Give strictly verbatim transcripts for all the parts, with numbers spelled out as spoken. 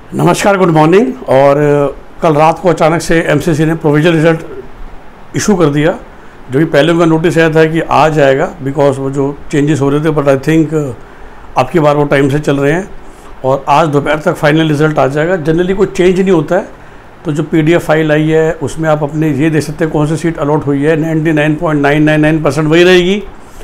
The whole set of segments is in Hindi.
नमस्कार, गुड मॉर्निंग। और कल रात को अचानक से एमसीसी ने प्रोविजनल रिजल्ट इशू कर दिया, जो कि पहले उनका नोटिस आया था कि आ जाएगा बिकॉज वो जो चेंजेस हो रहे थे, बट आई थिंक अब की बार वो टाइम से चल रहे हैं और आज दोपहर तक फाइनल रिजल्ट आ जाएगा। जनरली कोई चेंज नहीं होता है, तो जो पीडीएफ फाइल आई है उसमें आप अपने ये देख सकते हैं कौन सी सीट अलॉट हुई है। Ninety nine point nine nine nine percent वही रहेगी।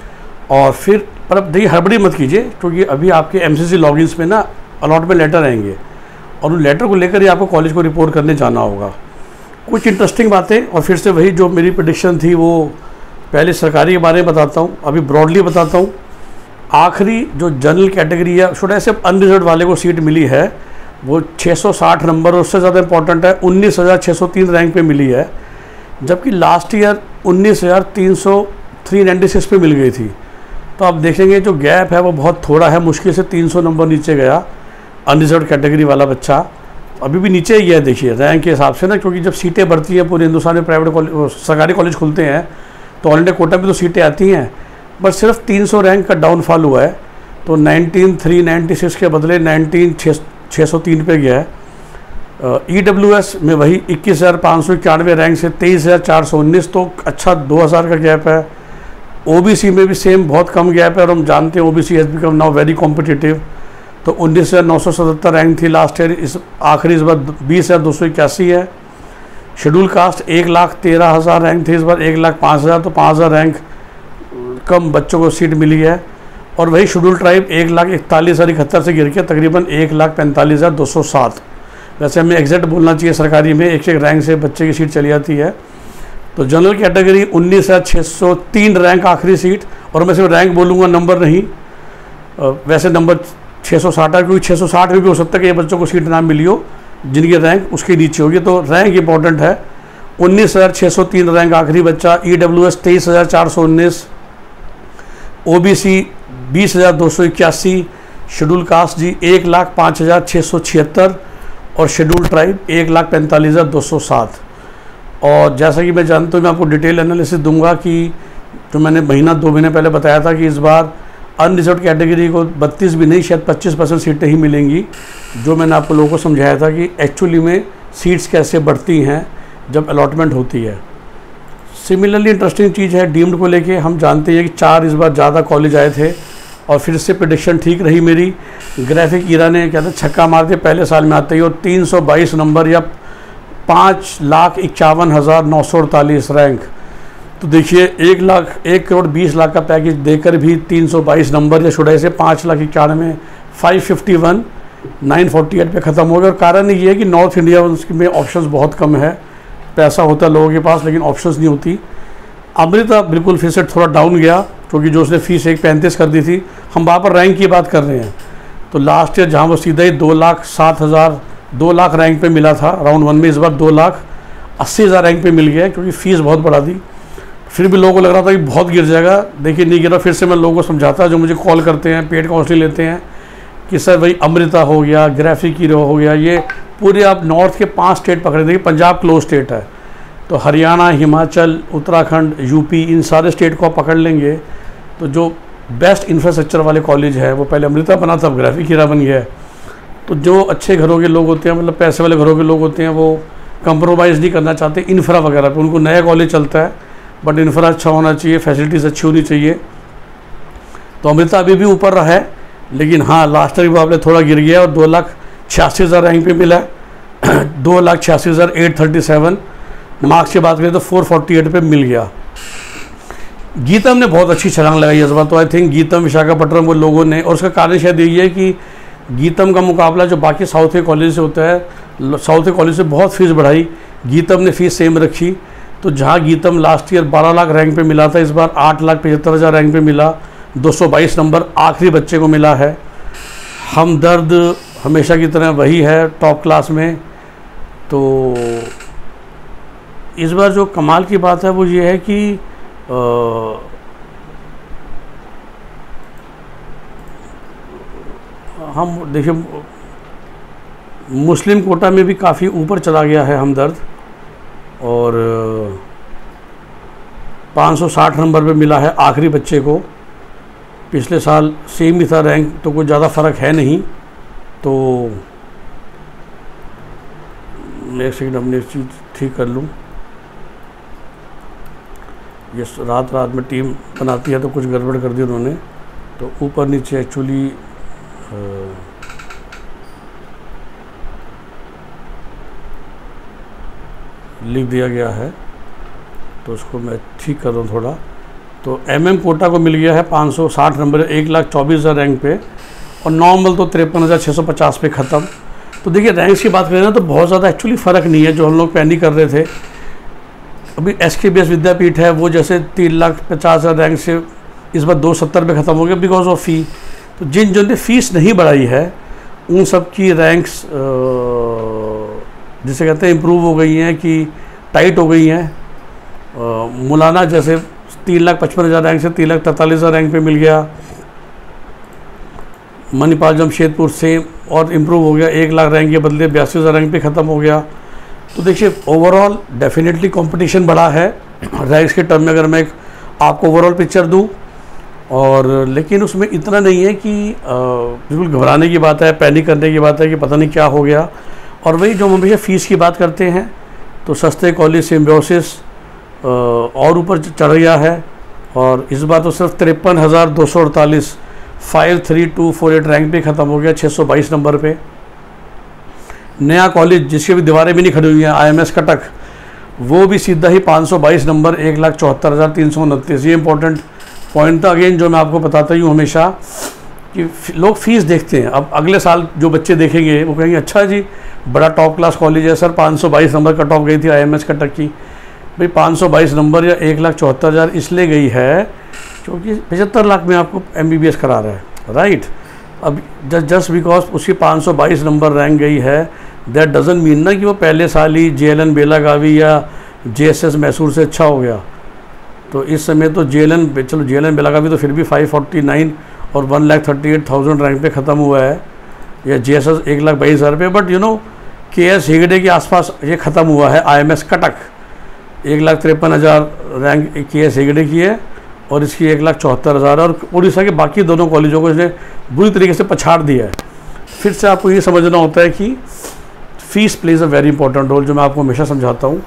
और फिर पर अब देखिए, हड़बड़ी मत कीजिए, क्योंकि अभी आपके एमसीसी लॉगिन्स में ना अलॉटमेंट लेटर आएंगे और उन लेटर को लेकर ही आपको कॉलेज को रिपोर्ट करने जाना होगा। कुछ इंटरेस्टिंग बातें, और फिर से वही जो मेरी प्रेडिक्शन थी वो पहले सरकारी के बारे में बताता हूँ, अभी ब्रॉडली बताता हूँ। आखिरी जो जनरल कैटेगरी है, छोटा ऐसे अनरिजर्व वाले को सीट मिली है, वो छः सौ साठ नंबर, उससे ज़्यादा इंपॉर्टेंट है उन्नीस हज़ार छः सौ तीन रैंक पे मिली है, जबकि लास्ट ईयर उन्नीस हज़ार तीन सौ थ्री नाइन्टी सिक्स पे मिल गई थी। तो आप देखेंगे जो गैप है वो बहुत थोड़ा है, मुश्किल से तीन सौ नंबर नीचे गया अनरिजर्व कैटेगरी वाला बच्चा। अभी भी नीचे ही है देखिए रैंक के हिसाब से ना, क्योंकि जब सीटें बढ़ती हैं पूरे हिंदुस्तान में, प्राइवेट कॉलेज सरकारी कॉलेज खुलते हैं तो ऑल इंडिया कोटा में तो सीटें आती हैं, बट सिर्फ तीन सौ रैंक का डाउनफॉल हुआ है। तो नाइनटीन थ्री नाइन्टी सिक्स के बदले नाइनटीन छः सौ तीन पे गया है। ई डब्ल्यू एस में वही इक्कीस हज़ार पाँच सौ इक्यानवे रैंक से तेईस हज़ार चार सौ उन्नीस, तो अच्छा दो हज़ार का गैप है। ओबीसी में भी सेम बहुत कम गैप है, और हम जानते हैं OBC has become now very competitive. तो उन्नीस हज़ार नौ सौ सतहत्तर रैंक थी लास्ट ईयर, इस आखिरी इस बार बीस हज़ार दो सौ इक्यासी है। शेड्यूल कास्ट एक लाख तेरह हज़ार रैंक थी, इस बार एक लाख पाँच हज़ार, तो पाँच हज़ार रैंक कम बच्चों को सीट मिली है। और वही शेड्यूल ट्राइब एक लाख इकतालीस हज़ार इकहत्तर से गिर के तकरीबन एक लाख पैंतालीस हज़ार दो सौ सात। वैसे हमें एग्जैक्ट बोलना चाहिए, सरकारी में एक एक रैंक से बच्चे की सीट चली जाती है। तो जनरल कैटेगरी उन्नीस हज़ार छः सौ तीन रैंक आखिरी सीट, और मैं सिर्फ रैंक बोलूँगा, नंबर नहीं। वैसे नंबर छः सौ साठ है, क्योंकि छः सौ साठ में भी हो सकता है कि ये बच्चों को सीट ना मिली हो जिनकी रैंक उसके नीचे होगी, तो रैंक इंपॉर्टेंट है। उन्नीस हज़ार छः सौ तीन रैंक आखिरी बच्चा। ई डब्ल्यू एस तेईस हज़ार चार सौ उन्नीस, ओ बी सी बीस हज़ार दो सौ इक्यासी, शेड्यूल कास्ट जी एक लाख पाँच हज़ार छः सौ छिहत्तर, और शेड्यूल ट्राइब एक लाख पैंतालीस हज़ार दो सौ सात। और जैसा कि मैं जानता हूँ, मैं आपको डिटेल एनालिसिस दूंगा कि जो मैंने महीना दो महीने पहले बताया था कि इस बार अनरिजर्व कैटेगरी को बत्तीस भी नहीं, शायद पच्चीस परसेंट सीटें ही मिलेंगी। जो मैंने आपको लोगों को समझाया था कि एक्चुअली में सीट्स कैसे बढ़ती हैं जब अलॉटमेंट होती है। सिमिलरली इंटरेस्टिंग चीज़ है डीम्ड को लेके, हम जानते हैं कि चार इस बार ज़्यादा कॉलेज आए थे और फिर से प्रेडिक्शन ठीक रही मेरी। ग्राफिक ईरा ने क्या था, छक्का मार के पहले साल में आते ही, और तीन सौ बाईस नंबर या पाँच लाख इक्यावन हज़ार नौ सौ अड़तालीस रैंक। तो देखिए एक लाख एक करोड़ बीस लाख का पैकेज देकर भी तीन सौ बाईस नंबर या शुडाई से पाँच लाख इक्यानवे five fifty one nine forty eight पे ख़त्म हो गया। और कारण ये है कि नॉर्थ इंडिया में ऑप्शंस बहुत कम है, पैसा होता है लोगों के पास लेकिन ऑप्शंस नहीं होती। अमृता बिल्कुल फिर से थोड़ा डाउन गया, क्योंकि जो उसने फीस एक पैंतीस कर दी थी। हम वहाँ पर रैंक की बात कर रहे हैं, तो लास्ट ईयर जहाँ वो सीधा ही दो लाख सात हज़ार दो लाख रैंक पे मिला था राउंड वन में, इस बार दो लाख अस्सी हज़ार रैंक पे मिल गया है, क्योंकि फ़ीस बहुत बढ़ा दी। फिर भी लोगों को लग रहा था कि बहुत गिर जाएगा, देखिए नहीं गिरा। फिर से मैं लोगों को समझाता, जो मुझे कॉल करते हैं, पेड काउंसलिंग लेते हैं, कि सर भाई अमृता हो गया, ग्राफिक हीरो हो गया, ये पूरे आप नॉर्थ के पांच स्टेट पकड़े। देखिए पंजाब क्लोज स्टेट है, तो हरियाणा, हिमाचल, उत्तराखंड, यूपी, इन सारे स्टेट को आप पकड़ लेंगे तो जो बेस्ट इंफ्रास्ट्रक्चर वाले कॉलेज है वो पहले अमृता बना था, अब ग्राफिक हीरा बन गया है। तो जो अच्छे घरों के लोग होते हैं, मतलब पैसे वाले घरों के लोग होते हैं, वो कंप्रोमाइज़ नहीं करना चाहते इंफ्रा वगैरह पे। उनको नया कॉलेज चलता है, बट इंफ्रा अच्छा होना चाहिए, फैसिलिटीज़ अच्छी होनी चाहिए। तो अमृता अभी भी ऊपर रहा है, लेकिन हाँ लास्ट ईयर मुकाबले थोड़ा गिर गया और दो लाख छियासी हज़ार रैंक पे मिला है। दो लाख छियासी हज़ार एट थर्टी सेवन मार्क्स की बात करें तो फोर फोर्टी एट पे मिल गया। गीतम ने बहुत अच्छी छलांग लगाई इस बार, तो आई थिंक गीतम, विशाखापट्टनम वो लोगों ने, और उसका कारण शायद यही है कि गीतम का मुकाबला जो बाकी साउथ के कॉलेज से होता है, साउथ के कॉलेज से बहुत फीस बढ़ाई, गीतम ने फीस सेम रखी। तो जहाँ गीतम लास्ट ईयर बारह लाख रैंक पे मिला था, इस बार आठ लाख पचहत्तर हज़ार रैंक पे मिला, दो सौ बाईस नंबर आखिरी बच्चे को मिला है। हमदर्द हमेशा की तरह वही है टॉप क्लास में। तो इस बार जो कमाल की बात है वो ये है कि आ, हम देखिए मुस्लिम कोटा में भी काफ़ी ऊपर चला गया है हमदर्द, और पाँच सौ साठ नंबर पे मिला है आखिरी बच्चे को। पिछले साल सेम ही था रैंक, तो कोई ज़्यादा फ़र्क है नहीं। तो मैं एक सेकंड अपनी चीज़ ठीक कर लूँ। ये रात रात में टीम बनाती है तो कुछ गड़बड़ कर दी उन्होंने, तो ऊपर नीचे एक्चुअली लिख दिया गया है, तो उसको मैं ठीक कर दूँ थोड़ा। तो एमएम कोटा को मिल गया है पाँच सौ साठ नंबर, एक लाख चौबीस हज़ार रैंक पे, और नॉर्मल तो तिरपन हज़ार छः सौ पचास पे ख़त्म। तो देखिए रैंक्स की बात करें ना तो बहुत ज़्यादा एक्चुअली फ़र्क नहीं है, जो हम लोग पहले कर रहे थे। अभी एस के बी एस विद्यापीठ है वो जैसे तीन लाख पचास हज़ार रैंक से इस बार दो सत्तर पे ख़त्म हो गया बिकॉज ऑफ फ़ी। तो जिन जिन ने फीस नहीं बढ़ाई है उन सब की रैंक्स जिसे कहते हैं इम्प्रूव हो गई हैं कि टाइट हो गई हैं। मौलाना जैसे तीन लाख पचपन हज़ार रैंक से तीन लाख तैंतालीस हज़ार रैंक पे मिल गया। मणिपाल जमशेदपुर सेम और इम्प्रूव हो गया, एक लाख रैंक के बदले बयासी हज़ार रैंक पे ख़त्म हो गया। तो देखिए ओवरऑल डेफिनेटली कंपटीशन बढ़ा है रैंक्स के टर्म में, अगर मैं एक आपको ओवरऑल पिक्चर दूँ। और लेकिन उसमें इतना नहीं है कि बिल्कुल घबराने की बात है, पैनिक करने की बात है कि पता नहीं क्या हो गया। और वही जो हम हमेशा फ़ीस की बात करते हैं, तो सस्ते कॉलेज सिम्बायोसिस और ऊपर चढ़ गया है, और इस बार तो सिर्फ तिरपन हज़ार दो सौ अड़तालीस five three two four eight rank पे ख़त्म हो गया, छः सौ बाईस नंबर पे। नया कॉलेज जिसकी भी दीवारें भी नहीं खड़ी हुई हैं, आई एम एस कटक, वो भी सीधा ही पाँच सौ बाईस नंबर, एक लाख चौहत्तर हज़ार तीन सौ उनतीस। ये इंपॉर्टेंट पॉइंट था अगेन जो मैं आपको बताता ही हूँ हमेशा कि लोग फ़ीस देखते हैं। अब अगले साल जो बच्चे देखेंगे वो कहेंगे अच्छा जी बड़ा टॉप क्लास कॉलेज है सर, पाँच सौ बाईस नंबर कट ऑफ गई थी आई एम एस कटक की। भाई पाँच सौ बाईस नंबर या एक लाख चौहत्तर हज़ार इसलिए गई है क्योंकि पचहत्तर लाख में आपको एम बी बी एस करा रहा है, राइट। अब जस्ट जस्ट बिकॉज उसकी पाँच सौ बाईस नंबर रैंक गई है, दैट डजंट मीन ना कि वो पहले साल ही जे एल एन बेलागावी या जे एस एस मैसूर से अच्छा हो गया। तो इस समय तो जे एल एन चलो जे एल एन बेलागावी तो फिर भी फाइव फोर्टी नाइन और one lakh thirty eight thousand rank पे ख़त्म हुआ है, या जे एस एस एक लाख बाईस हज़ार पे। But you know K S Hegde के आसपास ये ख़त्म हुआ है। आई एम एस कटक एक लाख तिरपन हज़ार रैंक के एस हेगड़े की है और इसकी एक लाख चौहत्तर हज़ार, और उड़ीसा के बाकी दोनों कॉलेजों को इसने बुरी तरीके से पछाड़ दिया है। फिर से आपको ये समझना होता है कि fees plays a very important role, जो मैं आपको हमेशा समझाता हूँ।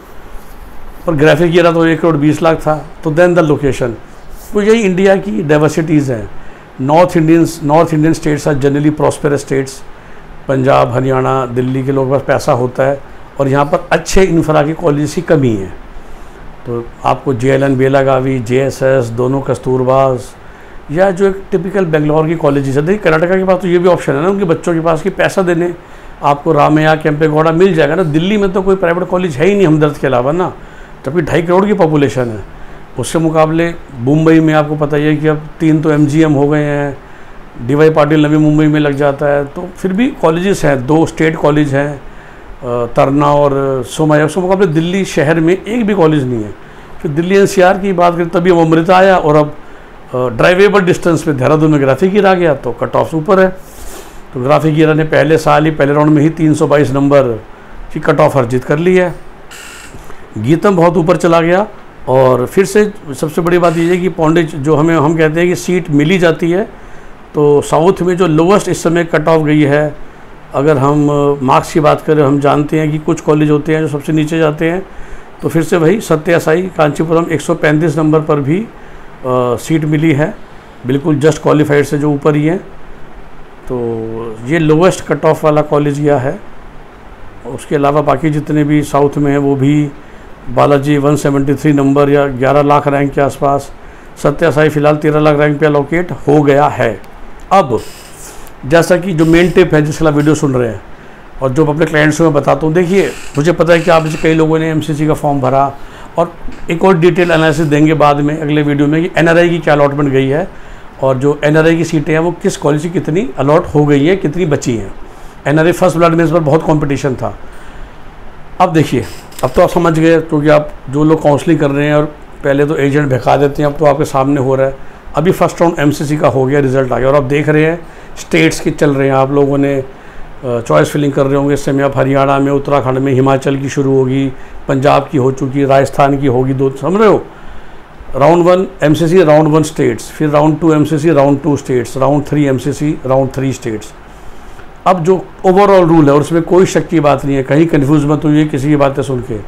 और ग्राफिक ईयर तो एक करोड़ बीस लाख था। तो देन द लोकेशन, तो यही इंडिया की डाइवर्सिटीज़ हैं। North Indians north Indian states are generally prosperous states. Punjab, Haryana, Delhi के लोगों के पास पैसा होता है और यहाँ पर अच्छे इंफ्रा के कॉलेज की कमी है। तो आपको J L N Belagavi, J S S, दोनों कस्तूरबाज, या जो एक टिपिकल बेंगलोर की कॉलेजेस है। देखिए कर्नाटका के पास तो ये भी ऑप्शन है ना उनके बच्चों के पास कि पैसा देने आपको रामैया, केम्पेगौड़ा मिल जाएगा ना। दिल्ली में तो कोई प्राइवेट कॉलेज है ही नहीं हमदर्द के अलावा ना, जबकि ढाई करोड़ की पॉपुलेशन है। उसके मुकाबले मुंबई में आपको पता ही है कि अब तीन तो एम जी एम हो गए हैं, डी वाई पाटिल नवी मुंबई में लग जाता है। तो फिर भी कॉलेजेस हैं, दो स्टेट कॉलेज हैं, तरना और सोमाया। उसके मुकाबले दिल्ली शहर में एक भी कॉलेज नहीं है। फिर दिल्ली एन सी आर की बात करें तभी अब अमृता आया, और अब ड्राइवेबल डिस्टेंस पे देहरादून में ग्राफिक ईरा गया, तो कट ऑफ ऊपर है। तो ग्राफिक ईरा ने पहले साल ही पहले राउंड में ही तीन सौ बाईस नंबर की कट ऑफ अर्जित कर ली है। गीतम बहुत ऊपर चला गया। और फिर से सबसे बड़ी बात यह है कि पौंडिच जो हमें हम कहते हैं कि सीट मिली जाती है, तो साउथ में जो लोवेस्ट इस समय कट ऑफ गई है, अगर हम मार्क्स की बात करें, हम जानते हैं कि कुछ कॉलेज होते हैं जो सबसे नीचे जाते हैं। तो फिर से वही सत्य साई कांचीपुरम एक सौ पैंतीस नंबर पर भी आ, सीट मिली है, बिल्कुल जस्ट क्वालिफाइड से जो ऊपर ही है। तो ये लोवेस्ट कट ऑफ वाला कॉलेज यह है। उसके अलावा बाकी जितने भी साउथ में हैं वो भी बालाजी एक सौ तिहत्तर नंबर या ग्यारह लाख रैंक के आसपास, सत्य साई फिलहाल तेरह लाख रैंक पे अलोकेट हो गया है। अब जैसा कि जो मेन टिप है जिसके लिए वीडियो सुन रहे हैं और जो अपने क्लाइंट्स को मैं बताता हूँ, देखिए मुझे पता है कि आप जैसे कई लोगों ने एम सी सी का फॉर्म भरा, और एक और डिटेल एनालिसिस देंगे बाद में अगले वीडियो में कि एन आर आई की क्या अलॉटमेंट गई है, और जो एन आर आई की सीटें हैं वो किस कॉलेज की कितनी अलॉट हो गई है, कितनी बची हैं। N R I first blood में इस पर बहुत कॉम्पिटिशन था। अब देखिए, अब तो आप समझ गए, क्योंकि आप जो लोग काउंसलिंग कर रहे हैं और पहले तो एजेंट भगा देते हैं, अब तो आपके सामने हो रहा है। अभी first round M C C का हो गया, रिजल्ट आ गया, और आप देख रहे हैं स्टेट्स की चल रहे हैं। आप लोगों ने चॉइस फिलिंग कर रहे होंगे इस समय। आप हरियाणा में, उत्तराखंड में, हिमाचल की शुरू होगी, पंजाब की हो चुकी, राजस्थान की होगी, दो समझ रहे हो। Round one M C C round one states, फिर round two M C C round two states, round three M C C round three states. अब जो ओवरऑल रूल है और उसमें कोई शक की बात नहीं है, कहीं कन्फ्यूज मत हुई किसी की बातें सुन के।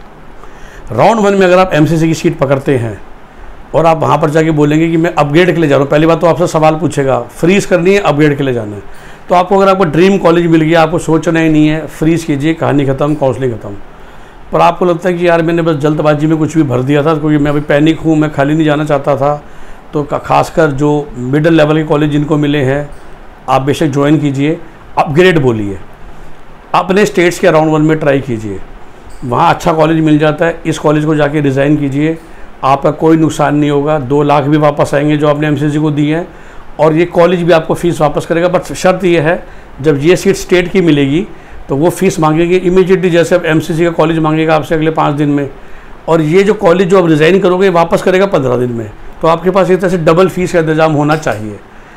राउंड वन में अगर आप एमसीसी की सीट पकड़ते हैं और आप वहाँ पर जाके बोलेंगे कि मैं अपग्रेड के लिए जा रहा हूँ, पहली बात तो आपसे सवाल पूछेगा फ्रीज करनी है अपग्रेड के लिए जाना है, तो आपको अगर आपको ड्रीम कॉलेज मिल गया, आपको सोचना ही नहीं है, फ्रीज कीजिए, कहानी खत्म, काउंसलिंग खत्म। पर आपको लगता है कि यार मैंने बस जल्दबाजी में कुछ भी भर दिया था क्योंकि मैं अभी पैनिक हूँ, मैं खाली नहीं जाना चाहता था, तो खासकर जो मिडिल लेवल के कॉलेज जिनको मिले हैं आप बेशक ज्वाइन कीजिए, अपग्रेड बोलिए, अपने स्टेट्स के राउंड वन में ट्राई कीजिए, वहाँ अच्छा कॉलेज मिल जाता है, इस कॉलेज को जाके रिज़ाइन कीजिए, आपका कोई नुकसान नहीं होगा, दो लाख भी वापस आएंगे जो आपने एमसीसी को दी है, और ये कॉलेज भी आपको फ़ीस वापस करेगा। बट शर्त ये है जब ये सीट स्टेट की मिलेगी तो वो फ़ीस मांगेंगे इमीडिएटली, जैसे अब एमसीसी का कॉलेज मांगेगा आपसे अगले पाँच दिन में, और ये जो कॉलेज जो आप रिज़ाइन करोगे वापस करेगा पंद्रह दिन में, तो आपके पास एक तरह से डबल फीस का इंतजाम होना चाहिए।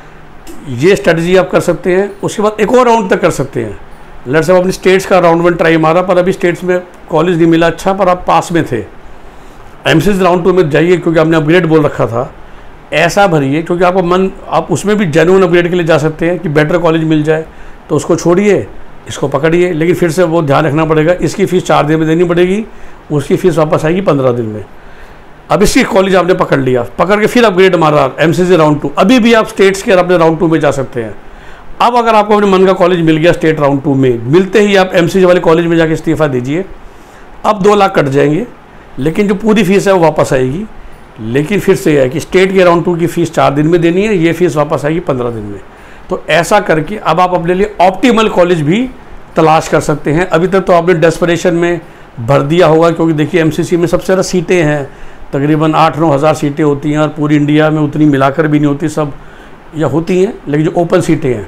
ये स्ट्रेटजी आप कर सकते हैं। उसके बाद एक और राउंड तक कर सकते हैं। लेट्स से अपनी स्टेट्स का राउंड वन ट्राई मारा पर अभी स्टेट्स में कॉलेज नहीं मिला अच्छा, पर आप पास में थे, एमसीसी राउंड टू में जाइए क्योंकि आपने अपग्रेड बोल रखा था, ऐसा भरिए क्योंकि आपको मन, आप उसमें भी जेन्युइन अपग्रेड के लिए जा सकते हैं कि बेटर कॉलेज मिल जाए, तो उसको छोड़िए, इसको पकड़िए, लेकिन फिर से वो ध्यान रखना पड़ेगा इसकी फ़ीस चार दिन में देनी पड़ेगी, उसकी फ़ीस वापस आएगी पंद्रह दिन में। अब इसी कॉलेज आपने पकड़ लिया, पकड़ के फिर अपग्रेड मारा एमसीसी राउंड टू, अभी भी आप स्टेट्स के अपने राउंड टू में जा सकते हैं। अब अगर आपको अपने मन का कॉलेज मिल गया स्टेट राउंड टू में, मिलते ही आप एमसीसी वाले कॉलेज में जाके इस्तीफ़ा दीजिए, अब दो लाख कट जाएंगे, लेकिन जो पूरी फीस है वो वापस आएगी। लेकिन फिर से है कि स्टेट के राउंड टू की फ़ीस चार दिन में देनी है, ये फीस वापस आएगी पंद्रह दिन में। तो ऐसा करके अब आप अपने लिए ऑप्टिमल कॉलेज भी तलाश कर सकते हैं। अभी तक तो आपने डेस्परेशन में भर दिया होगा, क्योंकि देखिए एमसीसी में सबसे ज़्यादा सीटें हैं, तकरीबन आठ नौ हज़ार सीटें होती हैं, और पूरी इंडिया में उतनी मिलाकर भी नहीं होती, सब या होती हैं, लेकिन जो ओपन सीटें हैं।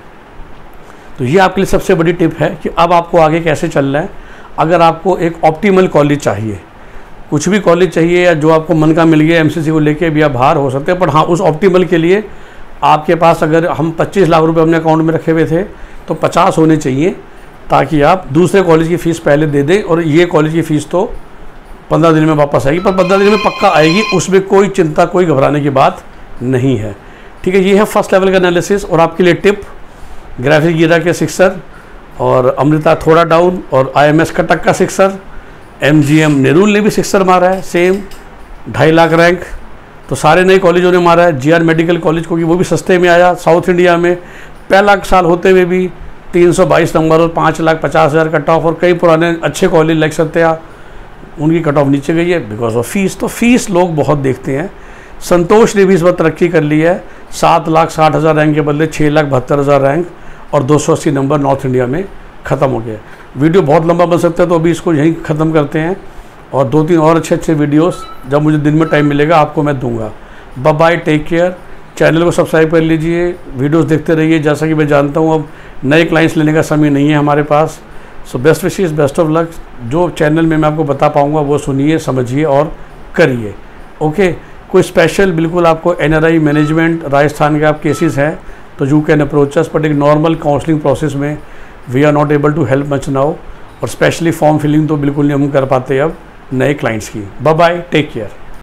तो ये आपके लिए सबसे बड़ी टिप है कि अब आपको आगे कैसे चलना है। अगर आपको एक ऑप्टिमल कॉलेज चाहिए, कुछ भी कॉलेज चाहिए या जो आपको मन का मिल गया एमसीसी को लेके भी आप बाहर हो सकते हैं, पर हाँ उस ऑप्टिमल के लिए आपके पास, अगर हम पच्चीस लाख रुपए अपने अकाउंट में रखे हुए थे तो पचास होने चाहिए, ताकि आप दूसरे कॉलेज की फ़ीस पहले दे दें, और ये कॉलेज की फ़ीस तो पंद्रह दिन में वापस आएगी, पर पंद्रह दिन में पक्का आएगी, उसमें कोई चिंता कोई घबराने की बात नहीं है। ठीक है, ये है फर्स्ट लेवल का एनालिसिस। और आपके लिए टिप, ग्राफिक गिरा के सिक्सर और अमृता थोड़ा डाउन, और आईएमएस कटक का सिक्सर, एमजीएम नेरुल ने भी सिक्सर मारा है सेम ढाई लाख रैंक, तो सारे नए कॉलेजों ने मारा है। जीआर मेडिकल कॉलेज को कि वो भी सस्ते में आया, साउथ इंडिया में पहला साल होते हुए भी तीन सौ बाईस नंबर और पाँच लाख पचास हज़ार कट ऑफ, और कई पुराने अच्छे कॉलेज लाइक सत्या उनकी कट ऑफ नीचे गई है बिकॉज ऑफ फीस। तो फीस लोग बहुत देखते हैं। संतोष ने भी इस बार तरक्की कर ली है, सात लाख साठ हज़ार रैंक के बदले छः लाख बहत्तर हज़ार रैंक और दो सौ अस्सी नंबर नॉर्थ इंडिया में ख़त्म हो गया। वीडियो बहुत लंबा बन सकता है, तो अभी इसको यहीं ख़त्म करते हैं, और दो तीन और अच्छे अच्छे वीडियोस जब मुझे दिन में टाइम मिलेगा आपको मैं दूंगा। Bye bye, take care. Channel को सब्सक्राइब कर लीजिए, वीडियोस देखते रहिए। जैसा कि मैं जानता हूँ अब नए क्लाइंट्स लेने का समय नहीं है हमारे पास, so best wishes, best of luck. जो चैनल में मैं आपको बता पाऊँगा वो सुनिए, समझिए और करिए। ओके, कोई स्पेशल बिल्कुल आपको एनआरआई मैनेजमेंट राजस्थान के आप केसेस हैं तो you can approach us, but एक नॉर्मल काउंसलिंग प्रोसेस में we are not able to help much now, और स्पेशली फॉर्म फिलिंग तो बिल्कुल नहीं हम कर पाते अब नए क्लाइंट्स की। Bye bye, take care.